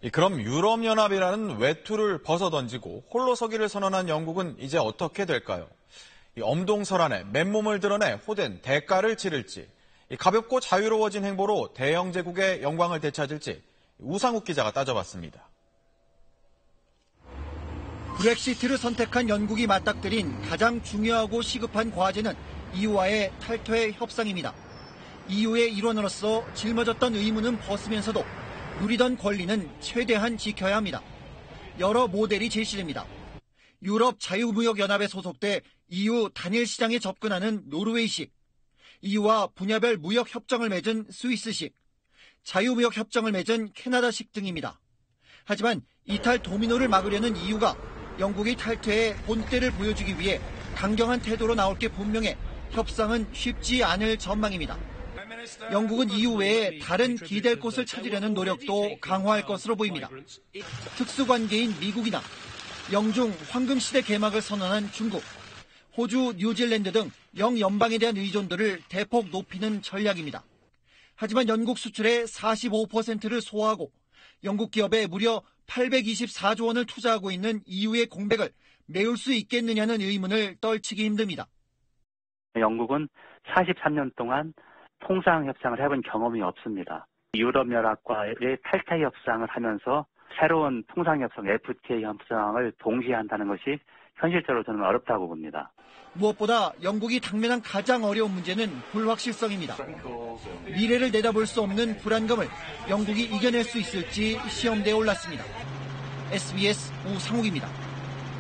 그럼 유럽연합이라는 외투를 벗어던지고 홀로 서기를 선언한 영국은 이제 어떻게 될까요? 엄동설안에 맨몸을 드러내 호된 대가를 치를지, 가볍고 자유로워진 행보로 대영제국의 영광을 되찾을지 우상욱 기자가 따져봤습니다. 브렉시트를 선택한 영국이 맞닥뜨린 가장 중요하고 시급한 과제는 EU와의 탈퇴 협상입니다. EU의 일원으로서 짊어졌던 의무는 벗으면서도 누리던 권리는 최대한 지켜야 합니다. 여러 모델이 제시됩니다. 유럽 자유무역연합에 소속돼 EU 단일 시장에 접근하는 노르웨이식, EU와 분야별 무역 협정을 맺은 스위스식, 자유무역 협정을 맺은 캐나다식 등입니다. 하지만 이탈 도미노를 막으려는 EU가 영국이 탈퇴에 본때를 보여주기 위해 강경한 태도로 나올 게 분명해 협상은 쉽지 않을 전망입니다. 영국은 EU 외에 다른 기댈 곳을 찾으려는 노력도 강화할 것으로 보입니다. 특수관계인 미국이나 영중 황금시대 개막을 선언한 중국, 호주, 뉴질랜드 등 영연방에 대한 의존도를 대폭 높이는 전략입니다. 하지만 영국 수출의 45%를 소화하고 영국 기업에 무려 824조 원을 투자하고 있는 EU의 공백을 메울 수 있겠느냐는 의문을 떨치기 힘듭니다. 영국은 43년 동안 통상협상을 해본 경험이 없습니다. 유럽연합과의 탈퇴 협상을 하면서 새로운 통상협상 FTA 협상을 동시에 한다는 것이 현실적으로 저는 어렵다고 봅니다. 무엇보다 영국이 당면한 가장 어려운 문제는 불확실성입니다. 미래를 내다볼 수 없는 불안감을 영국이 이겨낼 수 있을지 시험대에 올랐습니다. SBS 우상욱입니다.